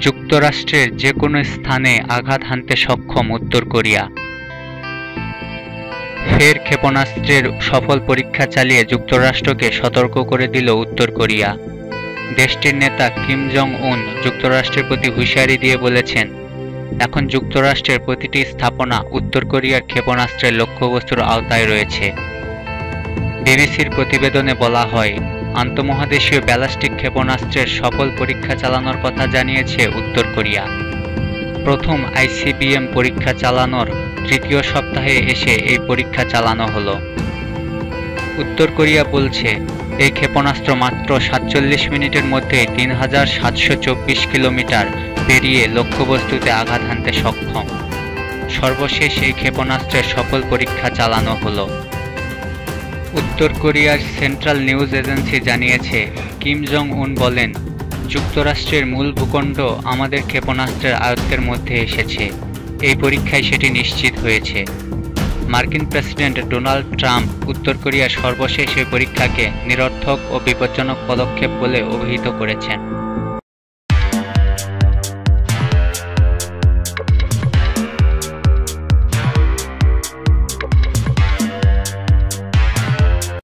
যুক্তরাষ্ট্রের যে কোনো স্থানে আঘাত হানতে সক্ষম উত্তর কোরিয়া। ফের ক্ষেপণাস্ত্রের সফল পরীক্ষা চালিয়ে যুক্তরাষ্ট্রকে সতর্ক করে দিল উত্তর কোরিয়া। দেশটির নেতা কিম জং উন যুক্তরাষ্ট্রের প্রতি হুঁশিয়ারি দিয়ে বলেছেন, এখন যুক্তরাষ্ট্রের প্রতিটি স্থাপনা উত্তর কোরিয়ার ক্ষেপণাস্ত্রের লক্ষ্যবস্তুর আওতায় রয়েছে। বিবিসির প্রতিবেদনে বলা হয়, আন্তঃমহাদেশীয় ব্যালিস্টিক ক্ষেপণাস্ত্রের সফল পরীক্ষা চালানোর কথা জানিয়েছে উত্তর কোরিয়া। প্রথম আইসিবিএম পরীক্ষা চালানোর তৃতীয় সপ্তাহে এসে এই পরীক্ষা চালানো হলো। উত্তর কোরিয়া বলছে, এই ক্ষেপণাস্ত্র মাত্র ৪৭ মিনিটের মধ্যেই ৩৭২৪ কিলোমিটার পেরিয়ে লক্ষ্যবস্তুতে আঘাত হানতে সক্ষম। সর্বশেষ এই ক্ষেপণাস্ত্রের সফল পরীক্ষা চালানো হলো। উত্তর কোরিয়ার সেন্ট্রাল নিউজ এজেন্সি জানিয়েছে, কিম জং উন বলেন, যুক্তরাষ্ট্রের মূল ভূখণ্ড আমাদের ক্ষেপণাস্ত্রের আয়ত্তের মধ্যে এসেছে। এই পরীক্ষায় সেটি নিশ্চিত হয়েছে। মার্কিন প্রেসিডেন্ট ডোনাল্ড ট্রাম্প উত্তর কোরিয়ার সর্বশেষ এই পরীক্ষাকে নিরর্থক ও বিপজ্জনক পদক্ষেপ বলে অভিহিত করেছেন।